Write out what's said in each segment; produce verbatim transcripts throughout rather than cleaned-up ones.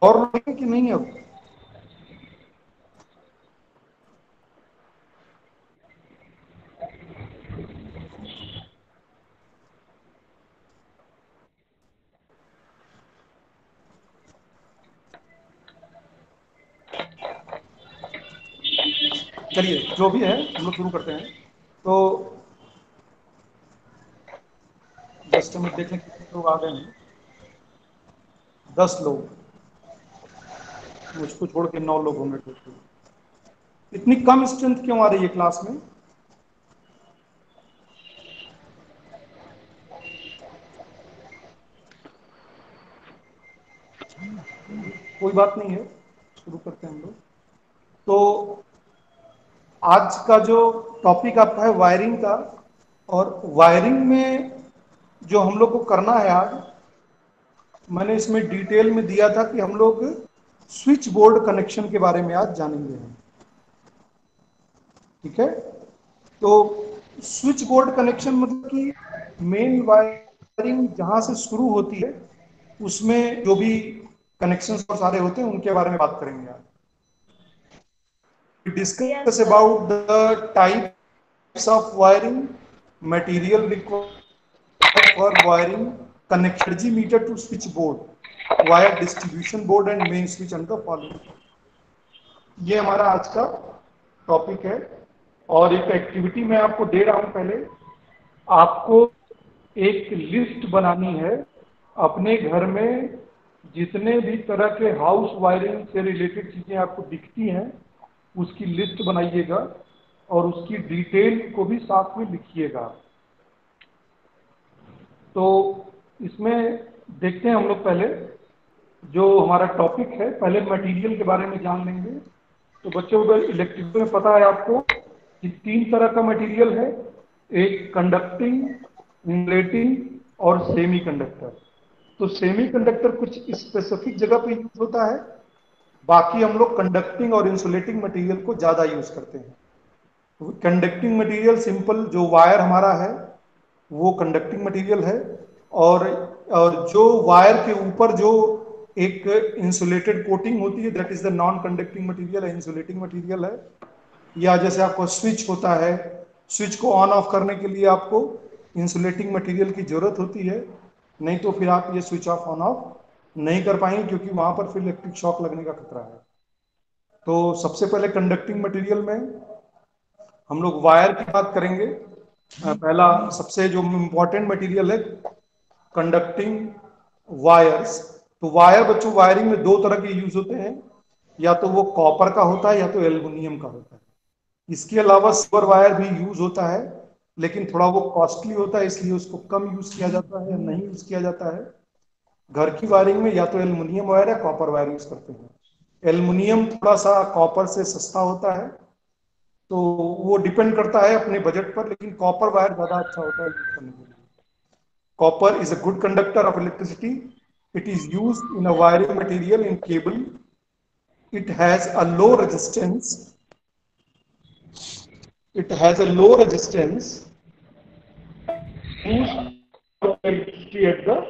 और लोग कि नहीं अब चलिए जो भी है हम लोग शुरू करते हैं। तो जस्ट हमें देखें कितने लोग आ गए हैं। दस लोग, मुझको छोड़ के नौ लोग होंगे टोटल। इतनी कम स्ट्रेंथ क्यों आ रही है क्लास में? कोई बात नहीं है, शुरू करते हैं हम लोग। तो आज का जो टॉपिक आपका है वायरिंग का, और वायरिंग में जो हम लोग को करना है आज, मैंने इसमें डिटेल में दिया था कि हम लोग स्विच बोर्ड कनेक्शन के बारे में आज जानेंगे हम। ठीक है, तो स्विच बोर्ड कनेक्शन मतलब कि मेन वायरिंग जहां से शुरू होती है उसमें जो भी कनेक्शन सारे होते हैं उनके बारे में बात करेंगे आज। Discuss about the types of wiring, material required for wiring, connection जी meter to switch board, wire distribution board and main switch under following. ये हमारा आज का टॉपिक है। और एक एक्टिविटी मैं आपको दे रहा हूं। पहले आपको एक लिस्ट बनानी है अपने घर में जितने भी तरह के हाउस वायरिंग से रिलेटेड चीजें आपको दिखती हैं उसकी लिस्ट बनाइएगा और उसकी डिटेल को भी साथ में लिखिएगा। तो इसमें देखते हैं हम लोग पहले जो हमारा टॉपिक है, पहले मटेरियल के बारे में जान लेंगे। तो बच्चों को इलेक्ट्रिकल में पता है आपको कि तीन तरह का मटेरियल है, एक कंडक्टिंग, इंसुलेटिंग और सेमी कंडक्टर। तो सेमी कंडक्टर कुछ स्पेसिफिक जगह पे यूज होता है, बाकी हम लोग कंडक्टिंग और इंसुलेटिंग मटेरियल को ज्यादा यूज करते हैं। कंडक्टिंग मटेरियल सिंपल जो वायर हमारा है वो कंडक्टिंग मटेरियल है, और और जो वायर के ऊपर जो एक इंसुलेटेड कोटिंग होती है that is the non conducting material है, इंसुलेटिंग मटेरियल है। या जैसे आपको स्विच होता है, स्विच को ऑन ऑफ करने के लिए आपको इंसुलेटिंग मटेरियल की जरूरत होती है, नहीं तो फिर आप ये स्विच ऑफ ऑन ऑफ नहीं कर पाएंगे क्योंकि वहां पर फिर इलेक्ट्रिक शॉक लगने का खतरा है। तो सबसे पहले कंडक्टिंग मटेरियल में हम लोग वायर की बात करेंगे। पहला सबसे जो इंपॉर्टेंट मटेरियल है कंडक्टिंग वायर्स। तो वायर बच्चों वायरिंग में दो तरह के यूज होते हैं, या तो वो कॉपर का होता है या तो एल्युमिनियम का होता है। इसके अलावा सिल्वर वायर भी यूज होता है, लेकिन थोड़ा वो कॉस्टली होता है इसलिए उसको कम यूज किया जाता है या नहीं यूज किया जाता है। घर की वायरिंग में या तो एल्युमिनियम वायर या कॉपर वायर यूज करते हैं। एल्युमिनियम थोड़ा सा कॉपर से सस्ता होता है, तो वो डिपेंड करता है अपने बजट पर, लेकिन कॉपर वायर ज्यादा अच्छा होता है यूज करने के लिए। Copper is a good conductor of electricity. It is used in a wiring material in cable. It has a low resistance. It has a low resistance. Used for electricity at the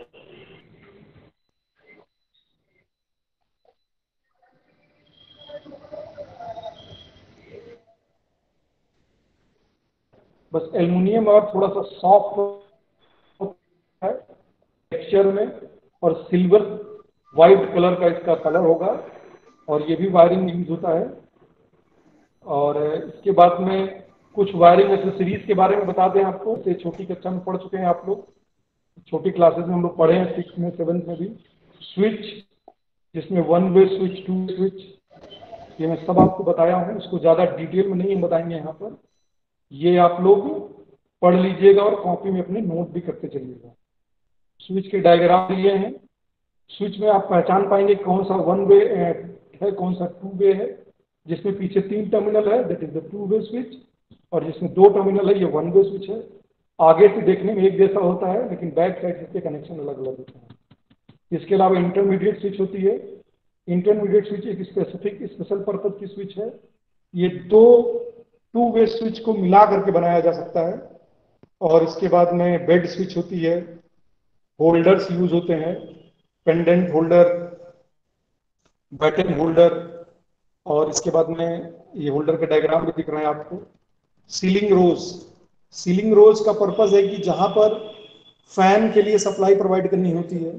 बस aluminium और थोड़ा सा soft है texture में, और silver white colour का इसका colour होगा, और ये भी वायरिंग में यूज होता है। और इसके बाद में कुछ वायरिंग एक्सेसरीज के बारे में बता दें आपको, से छोटी कक्षा में पढ़ चुके हैं आप लोग, छोटी क्लासेस में हम लोग पढ़े हैं, सिक्स में सेवन्थ में भी। स्विच, जिसमें one way switch, two way switch, ये मैं सब आपको बताया हूँ, इसको ज़्यादा डिटेल में नहीं हम बताएंगे यहाँ पर। ये आप लोग पढ़ लीजिएगा और कॉपी में अपने नोट भी करते चलिएगा। स्विच के डायग्राम लिए हैं। स्विच में आप पहचान पाएंगे कौन सा वन वे है, कौन सा टू वे है। जिसमें पीछे तीन टर्मिनल है that is the two way switch, और जिसमें दो टर्मिनल है ये वन वे स्विच है। आगे से देखने में एक जैसा होता है लेकिन बैक साइड से इसके कनेक्शन अलग अलग होते हैं। इसके अलावा इंटरमीडिएट स्विच होती है। इंटरमीडिएट स्विच एक स्पेसिफिक स्पेशल पर्पज की स्विच है। ये दो टू वे स्विच को मिला करके बनाया जा सकता है। और इसके बाद में बेड स्विच होती है, होल्डर्स यूज होते हैं, पेंडेंट होल्डर, बैटन होल्डर, और इसके बाद में ये होल्डर का डायग्राम भी दिख रहा है आपको। सीलिंग रोज, सीलिंग रोज का पर्पज है कि जहां पर फैन के लिए सप्लाई प्रोवाइड करनी होती है।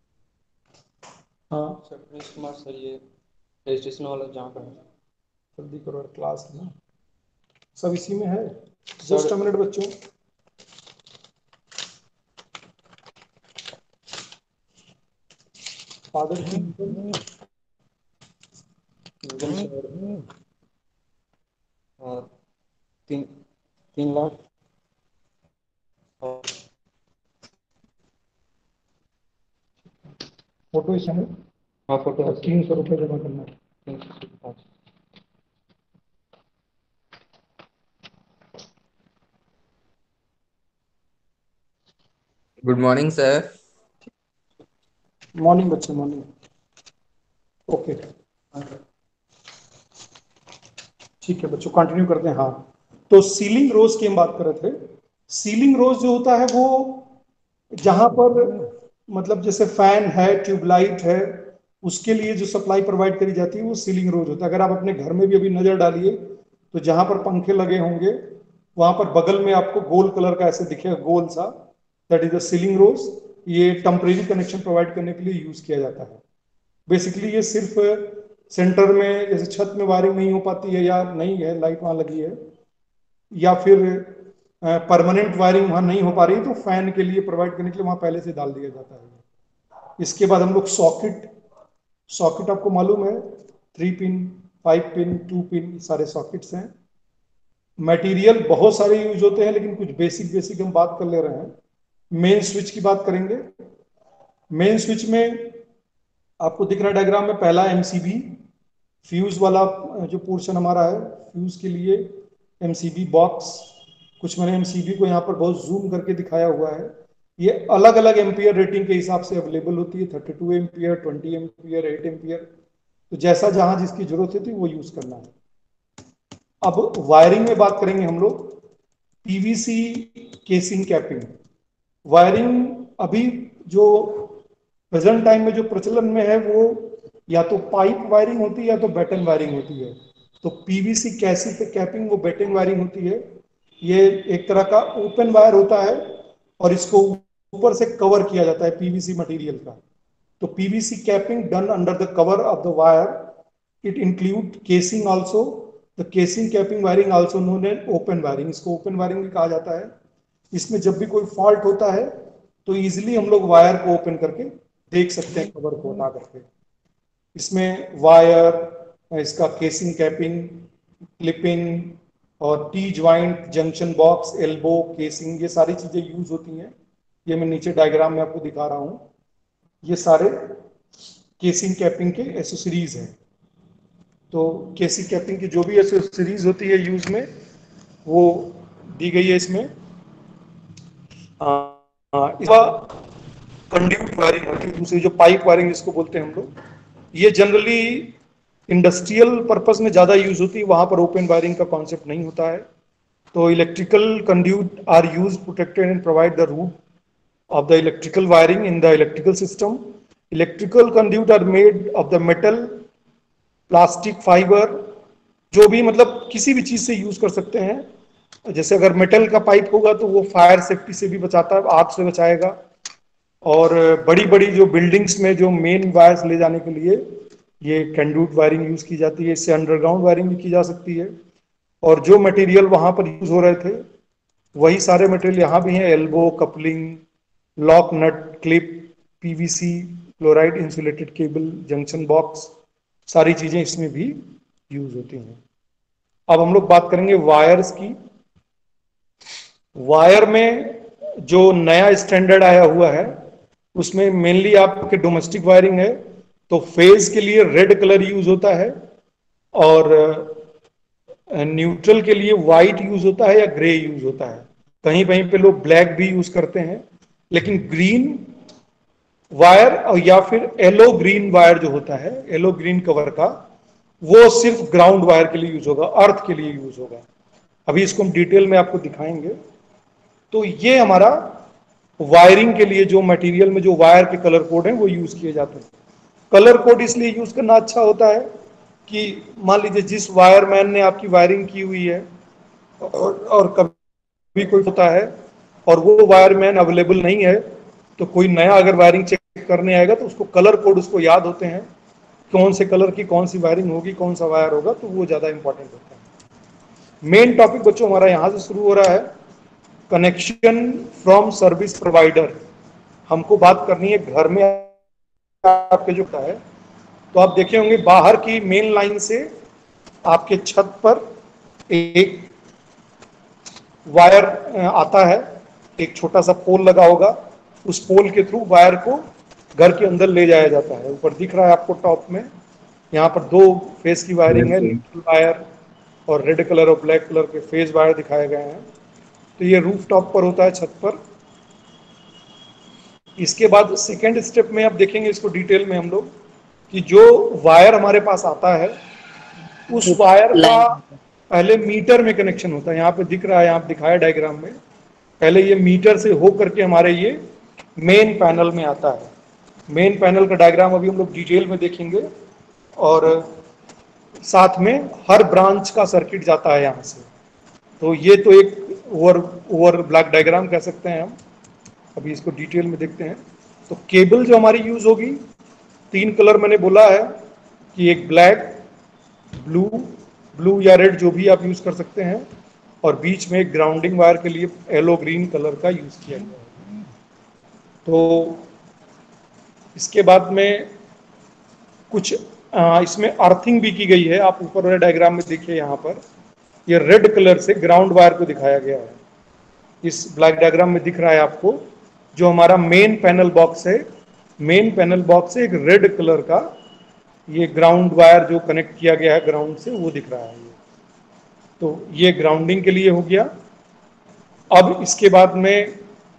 हाँ सर प्रिंस कुमार सर, ये रजिस्ट्रेशन वाला जहाँ पर है जल्दी करो यार, क्लास है ना, सब इसी में है। सर। जस्ट अ मिनट बच्चों। फादर की इनकम सर और तीन तीन लाख और फोटो इस समय हाँ फोटो है और तीन सौ रुपये जमा करना है। तीन सौ पाँच। Good morning sir. मॉर्निंग बच्चे, मॉर्निंग। ओके ठीक है बच्चों, कंटिन्यू करते हैं। हाँ, तो सीलिंग रोज की हम बात कर रहे थे। सीलिंग रोज जो होता है वो जहां पर मतलब जैसे फैन है, ट्यूबलाइट है, उसके लिए जो सप्लाई प्रोवाइड करी जाती है वो सीलिंग रोज होता है। अगर आप अपने घर में भी अभी नजर डालिए तो जहां पर पंखे लगे होंगे वहां पर बगल में आपको गोल कलर का ऐसे दिखेगा, गोल सा, that is the ceiling rose. ये टेम्परेरी कनेक्शन प्रोवाइड करने के लिए यूज किया जाता है। बेसिकली ये सिर्फ सेंटर में जैसे छत में वायरिंग नहीं हो पाती है या नहीं है, लाइट वहां लगी है, या फिर परमानेंट वायरिंग वहां नहीं हो पा रही, तो फैन के लिए प्रोवाइड करने के लिए वहां पहले से डाल दिया जाता है। इसके बाद हम लोग सॉकेट, सॉकेट आपको मालूम है, three pin, five pin, two pin, सारे सॉकेट्स हैं। मटेरियल बहुत सारे यूज होते हैं, लेकिन कुछ बेसिक बेसिक हम बात कर ले रहे हैं। मेन स्विच की बात करेंगे। मेन स्विच में आपको दिख रहा है डायग्राम में, पहला एमसीबी, फ्यूज वाला जो पोर्शन हमारा है, फ्यूज के लिए एमसीबी बॉक्स। कुछ मैंने एमसीबी को यहाँ पर बहुत जूम करके दिखाया हुआ है। ये अलग अलग एम्पियर रेटिंग के हिसाब से अवेलेबल होती है, thirty two ampere, twenty ampere, eight ampere. तो जैसा जहां जिसकी जरूरत होती है वो यूज करना है। अब वायरिंग में बात करेंगे हम लोग। पीवीसी केसिंग कैपिंग वायरिंग अभी जो प्रेजेंट टाइम में जो प्रचलन में है वो या तो पाइप वायरिंग होती है या तो बैटन वायरिंग होती है। तो पीवीसी कैसी कैपिंग वो बैटन वायरिंग होती है। ये एक तरह का ओपन वायर होता है और इसको ऊपर से कवर किया जाता है पीवीसी मटेरियल का। तो PVC capping done under the cover of the wire, it include casing also. The casing capping wiring also known as open wiring, इसको ओपन वायरिंग भी कहा जाता है। इसमें जब भी कोई फॉल्ट होता है तो इजीली हम लोग वायर को ओपन करके देख सकते हैं, कवर को हटा करके। इसमें वायर, इसका केसिंग कैपिंग, क्लिपिंग और T joint, junction box, elbow, casing, ये सारी चीजें यूज होती हैं। ये मैं नीचे डायग्राम में आपको दिखा रहा हूं। ये सारे केसिंग कैपिंग के एसेसरीज हैं। तो केसिंग कैपिंग की जो भी एसेसरीज होती है यूज में, वो दी गई है इसमें। कंड्यूट वायरिंग होती है, दूसरी जो पाइप वायरिंग जिसको बोलते हैं हम लोग, ये जनरली इंडस्ट्रियल पर्पस में ज़्यादा यूज होती है, वहाँ पर ओपन वायरिंग का कॉन्सेप्ट नहीं होता है। तो electrical conduit are use protected and provide the route of the electrical wiring in the electrical system. Electrical conduit are made of the metal, plastic, fiber, जो भी मतलब किसी भी चीज से यूज कर सकते हैं। जैसे अगर मेटल का पाइप होगा तो वो फायर सेफ्टी से भी बचाता है, आग से बचाएगा। और बड़ी बड़ी जो बिल्डिंग्स में जो मेन वायर्स ले जाने के लिए ये कंड्यूट वायरिंग यूज की जाती है। इससे अंडरग्राउंड वायरिंग भी की जा सकती है। और जो मटेरियल वहां पर यूज हो रहे थे वही सारे मटेरियल यहाँ भी हैं, elbow, coupling, lock nut, clip, PVC, chloride insulated cable, junction box, सारी चीजें इसमें भी यूज होती हैं। अब हम लोग बात करेंगे वायर्स की। वायर में जो नया स्टैंडर्ड आया हुआ है उसमें मेनली आपके डोमेस्टिक वायरिंग है, तो फेज के लिए रेड कलर यूज होता है और न्यूट्रल के लिए व्हाइट यूज होता है या ग्रे यूज होता है। कहीं कहीं पे लोग ब्लैक भी यूज करते हैं, लेकिन ग्रीन वायर और या फिर येलो ग्रीन वायर जो होता है, येलो ग्रीन कवर का, वो सिर्फ ग्राउंड वायर के लिए यूज होगा, अर्थ के लिए यूज होगा। अभी इसको हम डिटेल में आपको दिखाएंगे। तो ये हमारा वायरिंग के लिए जो मटेरियल में जो वायर के कलर कोड हैं वो यूज किए जाते हैं। कलर कोड इसलिए यूज करना अच्छा होता है कि मान लीजिए जिस वायरमैन ने आपकी वायरिंग की हुई है और, और कभी कोई होता है और वो वायरमैन अवेलेबल नहीं है, तो कोई नया अगर वायरिंग चेक करने आएगा तो उसको कलर कोड उसको याद होते हैं, कौन से कलर की कौन सी वायरिंग होगी, कौन सा वायर होगा, तो वो ज़्यादा इंपॉर्टेंट होता है। मेन टॉपिक बच्चों हमारा यहाँ से शुरू हो रहा है, कनेक्शन फ्रॉम सर्विस प्रोवाइडर। हमको बात करनी है घर में आपके जो है, तो आप देखे होंगे बाहर की मेन लाइन से आपके छत पर एक वायर आता है, एक छोटा सा पोल लगा होगा, उस पोल के थ्रू वायर को घर के अंदर ले जाया जाता है। ऊपर दिख रहा है आपको टॉप में, यहाँ पर दो फेस की वायरिंग है, न्यूट्रल वायर और रेड कलर और ब्लैक कलर के फेज वायर दिखाए गए हैं। तो ये रूफ टॉप पर होता है, छत पर। इसके बाद सेकेंड स्टेप में आप देखेंगे इसको डिटेल में हम लोग, कि जो वायर हमारे पास आता है उस वायर का पहले मीटर में कनेक्शन होता है। यहाँ पे दिख रहा है, यहाँ पे दिखाया डायग्राम में, पहले ये मीटर से हो करके हमारे ये मेन पैनल में आता है। मेन पैनल का डायग्राम अभी हम लोग डिटेल में देखेंगे, और साथ में हर ब्रांच का सर्किट जाता है यहाँ से। तो ये तो एक ओवर ओवर ब्लैक डायग्राम कह सकते हैं हम। अभी इसको डिटेल में देखते हैं। तो केबल जो हमारी यूज होगी, तीन कलर मैंने बोला है कि एक ब्लैक, ब्लू ब्लू या रेड जो भी आप यूज कर सकते हैं, और बीच में एक ग्राउंडिंग वायर के लिए येलो ग्रीन कलर का यूज किया गया है। तो इसके बाद में कुछ आ, इसमें अर्थिंग भी की गई है। आप ऊपर वाले डायग्राम में देखिए, यहाँ पर ये रेड कलर से ग्राउंड वायर को दिखाया गया है। इस ब्लैक डायग्राम में दिख रहा है आपको, जो हमारा मेन पैनल बॉक्स है, मेन पैनल बॉक्स से एक रेड कलर का ये ग्राउंड वायर जो कनेक्ट किया गया है ग्राउंड से, वो दिख रहा है। तो ये ग्राउंडिंग के लिए हो गया। अब इसके बाद में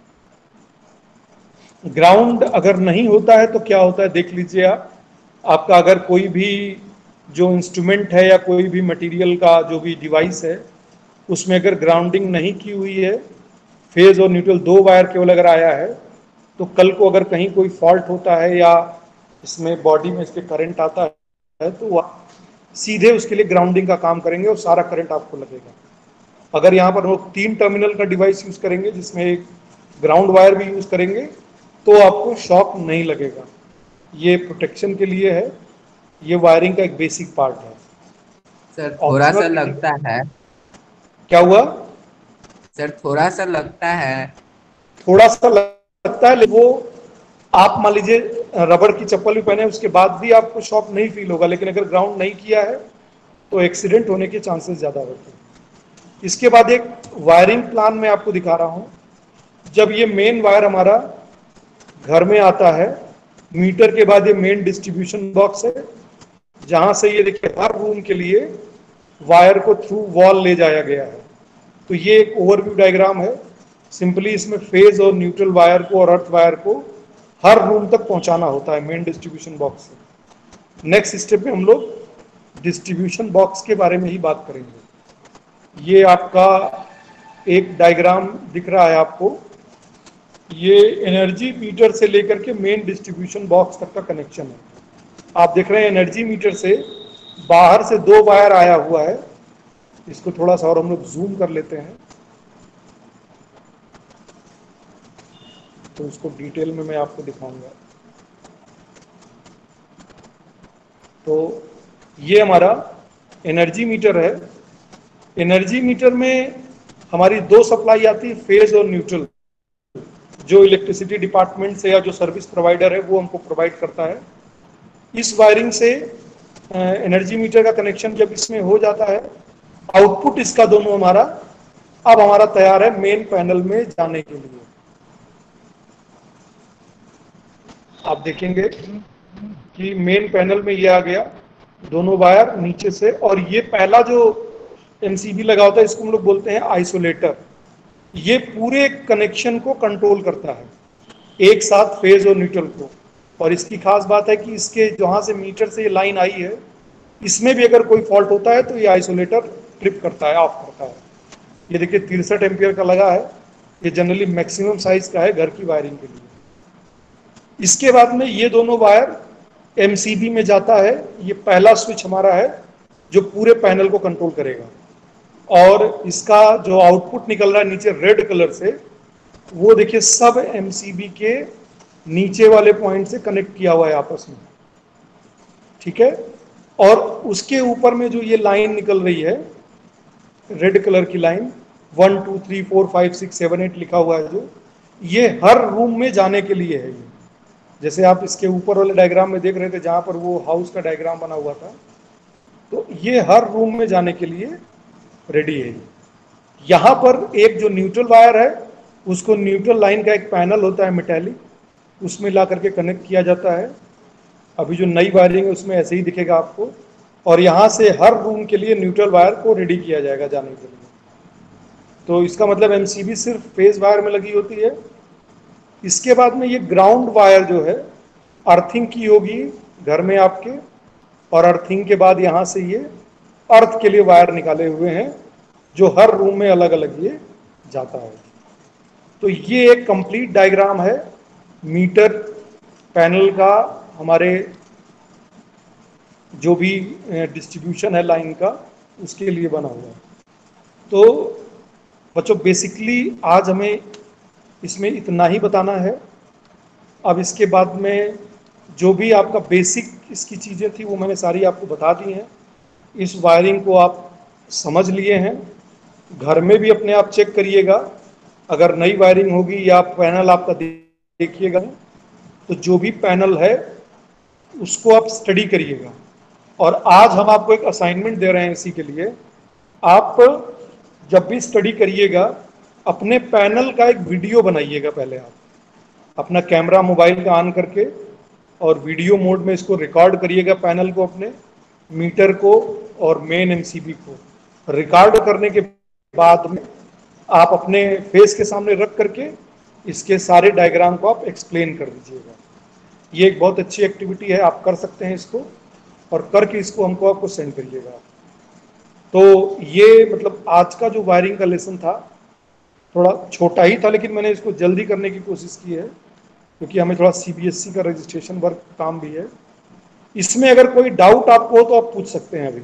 ग्राउंड अगर नहीं होता है तो क्या होता है, देख लीजिए आप। आपका अगर कोई भी जो इंस्ट्रूमेंट है या कोई भी मटेरियल का जो भी डिवाइस है, उसमें अगर ग्राउंडिंग नहीं की हुई है, फेज और न्यूट्रल दो वायर केवल अगर आया है, तो कल को अगर कहीं कोई फॉल्ट होता है या इसमें बॉडी में इसके करंट आता है, तो सीधे उसके लिए ग्राउंडिंग का काम करेंगे और सारा करंट आपको लगेगा। अगर यहाँ पर वो तीन टर्मिनल का डिवाइस यूज करेंगे जिसमें एक ग्राउंड वायर भी यूज करेंगे, तो आपको शॉक नहीं लगेगा। ये प्रोटेक्शन के लिए है, ये वायरिंग का एक बेसिक पार्ट है। सर थोड़ा सा लगता है। क्या हुआ सर? थोड़ा सा लगता है। थोड़ा सा लगता है, लेकिन वो आप मान लीजिए रबड़ की चप्पल भी पहने उसके बाद भी आपको शॉक नहीं फील होगा, लेकिन अगर ग्राउंड नहीं किया है तो एक्सीडेंट होने के चांसेस ज़्यादा होते हैं। इसके बाद एक वायरिंग प्लान मैं आपको दिखा रहा हूँ। जब ये मेन वायर हमारा घर में आता है, मीटर के बाद ये मेन डिस्ट्रीब्यूशन बॉक्स है, जहां से ये देखिए हर रूम के लिए वायर को थ्रू वॉल ले जाया गया है। तो ये एक ओवरव्यू डायग्राम है। सिंपली इसमें फेज और न्यूट्रल वायर को और अर्थ वायर को हर रूम तक पहुंचाना होता है मेन डिस्ट्रीब्यूशन बॉक्स से। नेक्स्ट स्टेप में हम लोग डिस्ट्रीब्यूशन बॉक्स के बारे में ही बात करेंगे। ये आपका एक डायग्राम दिख रहा है आपको, ये एनर्जी मीटर से लेकर के मेन डिस्ट्रीब्यूशन बॉक्स तक का कनेक्शन है। आप देख रहे हैं एनर्जी मीटर से बाहर से दो वायर आया हुआ है। इसको थोड़ा सा और हम लोग जूम कर लेते हैं, तो उसको डिटेल में मैं आपको दिखाऊंगा। तो ये हमारा एनर्जी मीटर है। एनर्जी मीटर में हमारी दो सप्लाई आती है, फेज और न्यूट्रल, जो इलेक्ट्रिसिटी डिपार्टमेंट से या जो सर्विस प्रोवाइडर है वो हमको प्रोवाइड करता है। इस वायरिंग से एनर्जी मीटर का कनेक्शन जब इसमें हो जाता है, आउटपुट इसका दोनों हमारा अब हमारा तैयार है मेन पैनल में जाने के लिए। आप देखेंगे कि मेन पैनल में ये आ गया, दोनों वायर नीचे से, और ये पहला जो एमसीबी लगा होता है इसको हम लोग बोलते हैं आइसोलेटर। ये पूरे कनेक्शन को कंट्रोल करता है एक साथ, फेज और न्यूट्रल को। और इसकी खास बात है कि इसके जहां से मीटर से ये लाइन आई है, इसमें भी अगर कोई फॉल्ट होता है तो ये आइसोलेटर ट्रिप करता है, ऑफ करता है। ये देखिए तिरसठ एम्पियर का लगा है, ये जनरली मैक्सिमम साइज का है घर की वायरिंग के लिए। इसके बाद में ये दोनों वायर एमसीबी में जाता है। ये पहला स्विच हमारा है जो पूरे पैनल को कंट्रोल करेगा। और इसका जो आउटपुट निकल रहा है नीचे रेड कलर से, वो देखिए सब एमसीबी के नीचे वाले पॉइंट से कनेक्ट किया हुआ है आपस में, ठीक है। और उसके ऊपर में जो ये लाइन निकल रही है, रेड कलर की line, one two three four five six seven eight लिखा हुआ है जो, ये हर रूम में जाने के लिए है। ये जैसे आप इसके ऊपर वाले डायग्राम में देख रहे थे जहां पर वो हाउस का डायग्राम बना हुआ था, तो ये हर रूम में जाने के लिए रेडी है। यहां पर एक जो न्यूट्रल वायर है, उसको न्यूट्रल लाइन का एक पैनल होता है मेटेलिक, उसमें ला करके कनेक्ट किया जाता है। अभी जो नई वायरिंग है उसमें ऐसे ही दिखेगा आपको। और यहां से हर रूम के लिए न्यूट्रल वायर को रेडी किया जाएगा जाने के लिए। तो इसका मतलब एमसीबी सिर्फ फेज वायर में लगी होती है। इसके बाद में ये ग्राउंड वायर जो है, अर्थिंग की होगी घर में आपके, और अर्थिंग के बाद यहाँ से ये अर्थ के लिए वायर निकाले हुए हैं जो हर रूम में अलग अलग ये जाता है। तो ये एक कंप्लीट डायग्राम है मीटर पैनल का, हमारे जो भी डिस्ट्रीब्यूशन है लाइन का, उसके लिए बना हुआ है। तो बच्चों बेसिकली आज हमें इसमें इतना ही बताना है। अब इसके बाद में जो भी आपका बेसिक इसकी चीज़ें थी वो मैंने सारी आपको बता दी हैं। इस वायरिंग को आप समझ लिए हैं, घर में भी अपने आप चेक करिएगा। अगर नई वायरिंग होगी या पैनल आपका देखिएगा, तो जो भी पैनल है उसको आप स्टडी करिएगा। और आज हम आपको एक असाइनमेंट दे रहे हैं इसी के लिए। आप जब भी स्टडी करिएगा, अपने पैनल का एक वीडियो बनाइएगा। पहले आप अपना कैमरा मोबाइल का ऑन करके और वीडियो मोड में इसको रिकॉर्ड करिएगा, पैनल को, अपने मीटर को और मेन एमसीबी को। रिकॉर्ड करने के बाद में आप अपने फेस के सामने रख करके इसके सारे डायग्राम को आप एक्सप्लेन कर दीजिएगा। ये एक बहुत अच्छी एक्टिविटी है, आप कर सकते हैं इसको, और करके इसको हमको आपको सेंड करिएगा। तो ये मतलब आज का जो वायरिंग का लेसन था थोड़ा छोटा ही था, लेकिन मैंने इसको जल्दी करने की कोशिश की है क्योंकि हमें थोड़ा सीबीएसई का रजिस्ट्रेशन वर्क काम भी है। इसमें अगर कोई डाउट आपको हो तो आप पूछ सकते हैं अभी।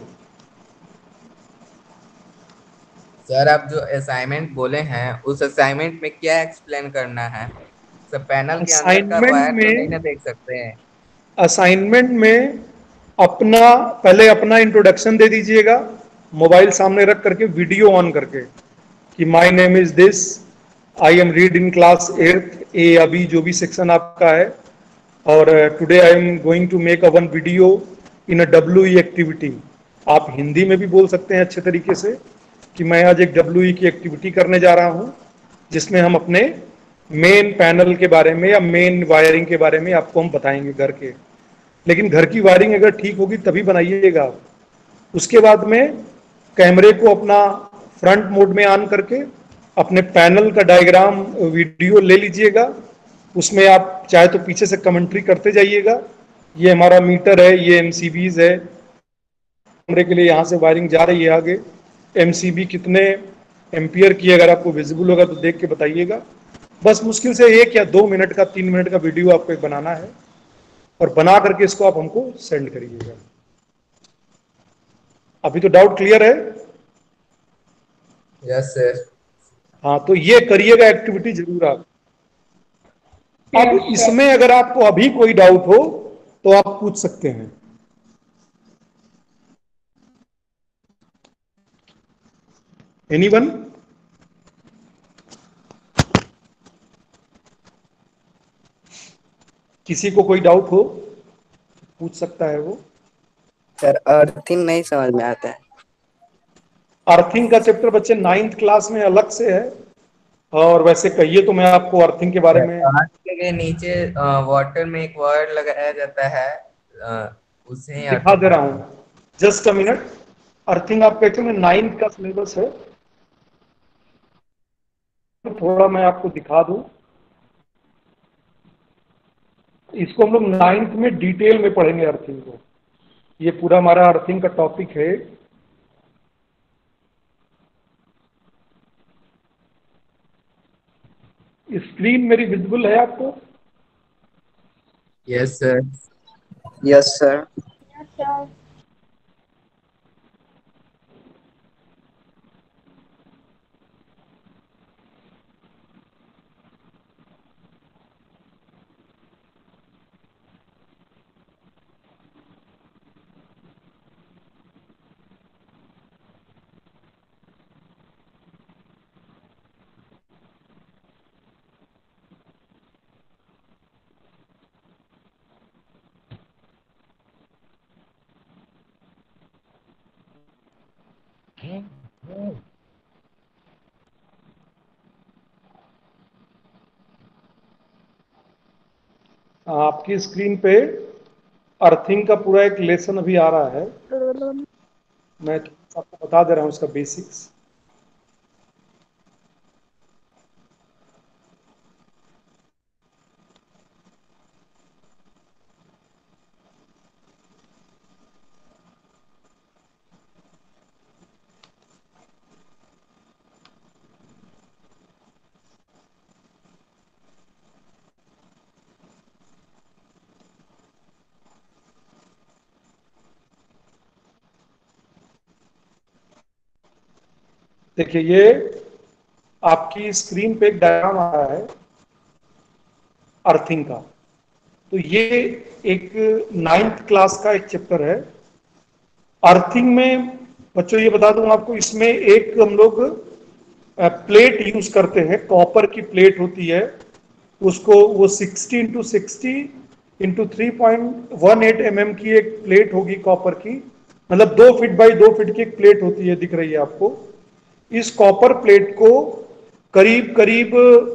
सर आप जो असाइनमेंट बोले हैं उस असाइनमेंट में क्या एक्सप्लेन करना है? सर पैनल के अंदर का असाइनमेंट वायर तो नहीं ना में देख सकते हैं? असाइनमेंट में अपना पहले अपना इंट्रोडक्शन दे दीजिएगा, मोबाइल सामने रख करके वीडियो ऑन करके, कि my name is this, I am read in class eighth A, अभी जो भी सेक्शन आपका है, और today I am going to make a one video in a W E activity. आप हिंदी में भी बोल सकते हैं अच्छे तरीके से कि मैं आज एक डब्ल्यू ई की एक्टिविटी करने जा रहा हूं जिसमें हम अपने मेन पैनल के बारे में या मेन वायरिंग के बारे में आपको हम बताएंगे घर के। लेकिन घर की वायरिंग अगर ठीक होगी तभी बनाइएगा आप। उसके बाद में कैमरे को अपना फ्रंट मोड में ऑन करके अपने पैनल का डायग्राम वीडियो ले लीजिएगा। उसमें आप चाहे तो पीछे से कमेंट्री करते जाइएगा, ये हमारा मीटर है, ये एमसीबीज है, कैमरे के लिए यहाँ से वायरिंग जा रही है आगे, एमसीबी कितने एम्पियर की अगर आपको विजिबल होगा तो देख के बताइएगा। बस मुश्किल से एक या दो मिनट का, तीन मिनट का वीडियो आपको एक बनाना है और बना करके इसको आप हमको सेंड करिएगा। अभी तो डाउट क्लियर है? Yes sir. हाँ, तो ये करिएगा एक्टिविटी जरूर आप। अब इसमें अगर आपको अभी कोई डाउट हो तो आप पूछ सकते हैं। एनीवन? किसी को कोई डाउट हो पूछ सकता है वो। सर अर्थिंग नहीं समझ में आता है। अर्थिंग का चैप्टर बच्चे नाइन्थ क्लास में अलग से है, और वैसे कहिए तो मैं आपको अर्थिंग के बारे में अर्थ के नीचे वाटर में एक वायर लगाया जाता है, अ, उसे दिखा अर्थिंग दे रहा कहते हैं। हूं। Just a minute. अर्थिंग आपका एक्चुअली नाइन्थ का सिलेबस है, तो थोड़ा मैं आपको दिखा दूं। इसको हम लोग नाइन्थ में डिटेल में पढ़ेंगे अर्थिंग को। ये पूरा हमारा अर्थिंग का टॉपिक है। स्क्रीन मेरी विजिबल है आपको? Yes sir. Yes sir. आपकी स्क्रीन पे अर्थिंग का पूरा एक लेसन अभी आ रहा है, मैं आपको बता दे रहा हूँ इसका बेसिक्स। देखिए, ये आपकी स्क्रीन पे एक डायग्राम आ रहा है अर्थिंग का। तो ये एक नाइन्थ क्लास का एक चैप्टर है अर्थिंग में। बच्चों ये बता दूं आपको, इसमें एक हम लोग प्लेट यूज करते हैं, कॉपर की प्लेट होती है, उसको वो sixty into sixty into three point one eight M M की एक प्लेट होगी कॉपर की, मतलब दो फीट बाई दो फीट की एक प्लेट होती है, दिख रही है आपको। इस कॉपर प्लेट को करीब करीब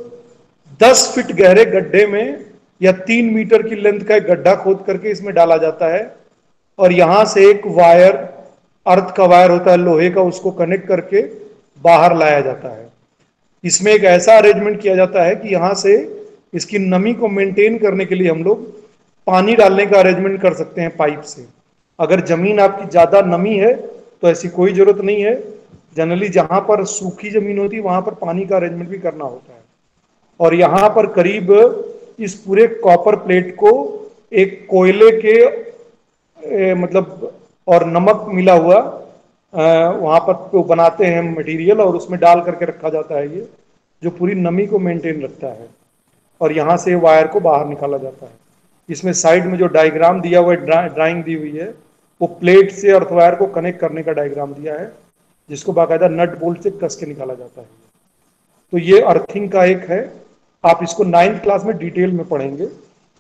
दस फीट गहरे गड्ढे में या तीन मीटर की लेंथ का एक गड्ढा खोद करके इसमें डाला जाता है, और यहां से एक वायर, अर्थ का वायर होता है लोहे का, उसको कनेक्ट करके बाहर लाया जाता है। इसमें एक ऐसा अरेंजमेंट किया जाता है कि यहां से इसकी नमी को मेंटेन करने के लिए हम लोग पानी डालने का अरेंजमेंट कर सकते हैं पाइप से। अगर जमीन आपकी ज्यादा नमी है तो ऐसी कोई जरूरत नहीं है, जनरली जहां पर सूखी जमीन होती है वहां पर पानी का अरेंजमेंट भी करना होता है। और यहां पर करीब इस पूरे कॉपर प्लेट को एक कोयले के ए, मतलब और नमक मिला हुआ वहां पर तो बनाते हैं मटेरियल, और उसमें डाल करके रखा जाता है ये, जो पूरी नमी को मेंटेन रखता है। और यहां से वायर को बाहर निकाला जाता है। इसमें साइड में जो डायग्राम दिया हुआ है, ड्राइंग दी हुई है, वो प्लेट से अर्थ वायर को कनेक्ट करने का डायग्राम दिया है, जिसको बाकायदा नट बोल्ट से कस के निकाला जाता है। तो ये अर्थिंग का एक है, आप इसको नाइन्थ क्लास में डिटेल में पढ़ेंगे।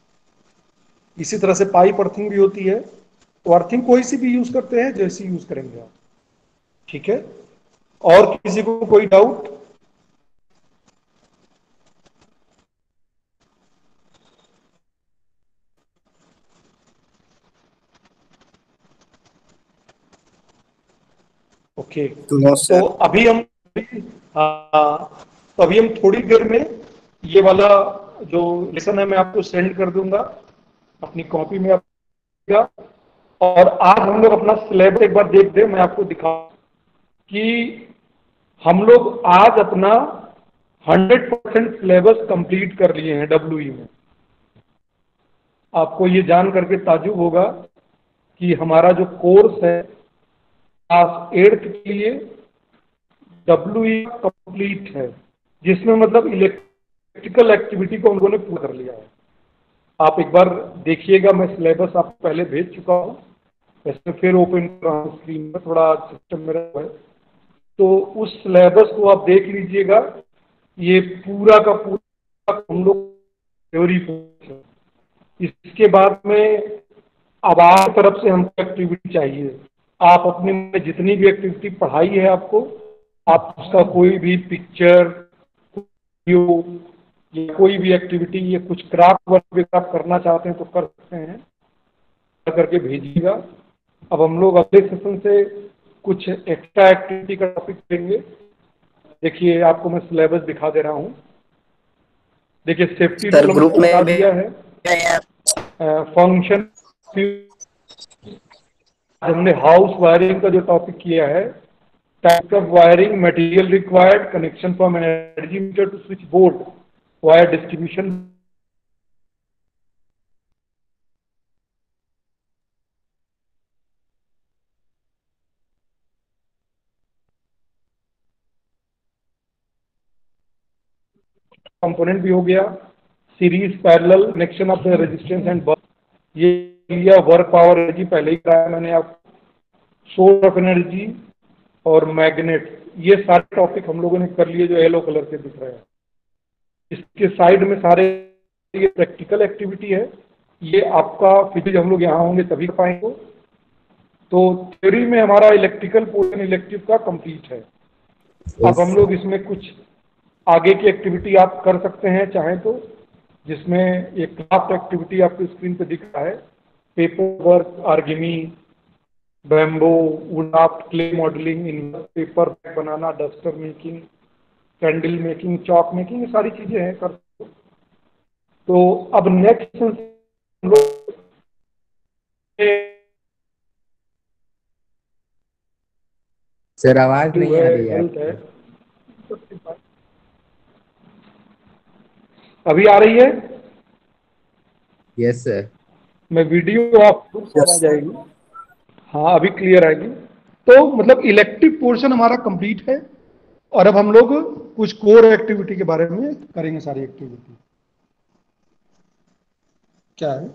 इसी तरह से पाइप अर्थिंग भी होती है। तो अर्थिंग कोई सी भी यूज करते हैं, जैसी यूज करेंगे आप, ठीक है। और किसी को कोई डाउट? ओके, नो तो सर। अभी हम हाँ, तो अभी हम थोड़ी देर में ये वाला जो लेसन है मैं आपको सेंड कर दूंगा अपनी कॉपी में आपका। और आज हम लोग अपना सिलेबस एक बार देख दें, मैं आपको दिखाऊं कि हम लोग आज अपना हंड्रेड परसेंट सिलेबस कंप्लीट कर लिए हैं डब्ल्यूई में। आपको ये जान करके ताजुब होगा कि हमारा जो कोर्स है क्लास एट्थ के लिए डब्ल्यूई कंप्लीट है, जिसमें मतलब इलेक्ट्रिकल एक्टिविटी को उन्होंने पूरा कर लिया है। आप एक बार देखिएगा, मैं सिलेबस आपको पहले भेज चुका हूँ, वैसे फिर ओपन कर रहा हूँ स्क्रीन में, थोड़ा सिस्टम मेरा है, तो उस सिलेबस को आप देख लीजिएगा। ये पूरा का पूरा हम लोग थ्योरी है। इसके बाद में अब आप तरफ से हमको एक्टिविटी चाहिए। आप अपने में जितनी भी एक्टिविटी पढ़ाई है आपको, आप उसका कोई भी पिक्चर, वीडियो या कोई भी एक्टिविटी या कुछ क्राफ्ट वर्क आप करना चाहते हैं तो कर सकते हैं, करके भेजिएगा। अब हम लोग अगले सेशन से कुछ एक्स्ट्रा एक्टिविटी का टॉपिक लेंगे। देखिए, आपको मैं सिलेबस दिखा दे रहा हूँ। देखिए, सेफ्टी सर रूल ग्रुप हमने बता में दिया है, फंक्शन हमने हाउस वायरिंग का जो टॉपिक किया है, type of wiring, material required, connection from energy meter to switch board, wire distribution, component भी हो गया, series parallel connection of the resistance and bulb, ये लिया, वर्क पावर एनर्जी पहले ही कराया मैंने आप, सोर्स ऑफ एनर्जी और मैग्नेट, ये सारे टॉपिक हम लोगों ने कर लिए जो येलो कलर के दिख रहे हैं। इसके साइड में सारे ये प्रैक्टिकल एक्टिविटी है, ये आपका फिजिक्स हम लोग यहाँ होंगे तभी कर पाएंगे। तो थ्योरी में हमारा इलेक्ट्रिकल पोर्शन इलेक्टिव का कंप्लीट है। अब हम लोग इसमें कुछ आगे की एक्टिविटी आप कर सकते हैं चाहें तो, जिसमें एक क्राफ्ट एक्टिविटी आपकी स्क्रीन पे दिख रहा है, paper work, origami, bamboo, wood craft, clay modelling, इनवर्स पेपर बनाना, duster making, candle making, chalk making, ये सारी चीजें हैं कर सकते। तो अब नेक्स्ट हम लोग सर आवाज नहीं आ रही है, है। अभी आ रही है? Yes sir. मैं वीडियो आपको आ जाएगी, हाँ अभी क्लियर आएगी। तो मतलब इलेक्टिव पोर्शन हमारा कंप्लीट है और अब हम लोग कुछ कोर एक्टिविटी के बारे में करेंगे। सारी एक्टिविटी क्या है?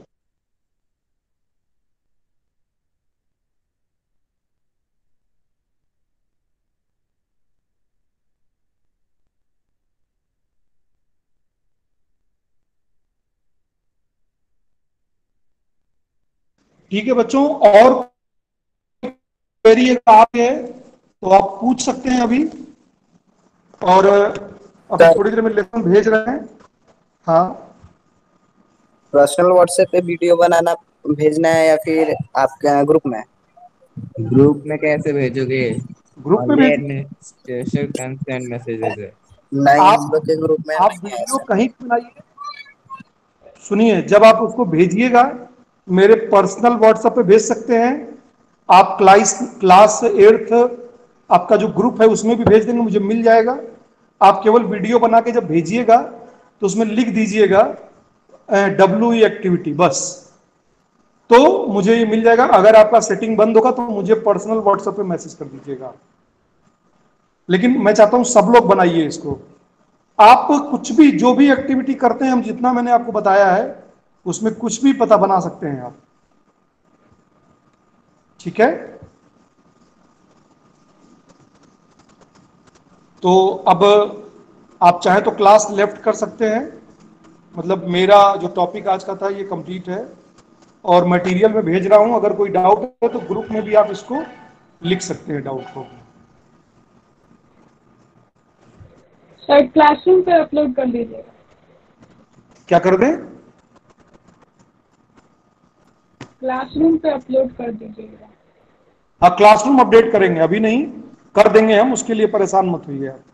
ठीक है बच्चों, और क्वेरी आप है तो आप पूछ सकते हैं अभी, और अभी थोड़ी देर में लेसन भेज रहे हैं। हाँ, पर्सनल व्हाट्सएप पे वीडियो बनाना भेजना है या फिर आपके ग्रुप में? ग्रुप में कैसे भेजोगे? ग्रुप में ओनली भेज, एडमिनिस्ट्रेशन कैन सेंड मैसेजेस है। नहीं, हम आप लोग के ग्रुप में आप नहीं है वीडियो ऐसा। कहीं भी बनाइए, सुनिए, जब आप उसको भेजिएगा मेरे पर्सनल व्हाट्सएप पे भेज सकते हैं आप, क्लास क्लास एट्थ आपका जो ग्रुप है उसमें भी भेज देंगे, मुझे मिल जाएगा। आप केवल वीडियो बना के जब भेजिएगा तो उसमें लिख दीजिएगा डब्ल्यू ई एक्टिविटी बस, तो मुझे ये मिल जाएगा। अगर आपका सेटिंग बंद होगा तो मुझे पर्सनल व्हाट्सएप पे मैसेज कर दीजिएगा। लेकिन मैं चाहता हूं सब लोग बनाइए इसको। आप कुछ भी जो भी एक्टिविटी करते हैं, हम जितना मैंने आपको बताया है उसमें कुछ भी पता बना सकते हैं आप, ठीक है? तो अब आप चाहें तो क्लास लेफ्ट कर सकते हैं, मतलब मेरा जो टॉपिक आज का था ये कंप्लीट है और मटेरियल में भेज रहा हूं। अगर कोई डाउट है तो ग्रुप में भी आप इसको लिख सकते हैं डाउट को। सर क्लासरूम पे अपलोड कर दीजिएगा। क्या कर दें? क्लासरूम पे अपलोड कर दीजिएगा। हाँ, क्लासरूम अपडेट करेंगे, अभी नहीं, कर देंगे हम, उसके लिए परेशान मत होइए आप।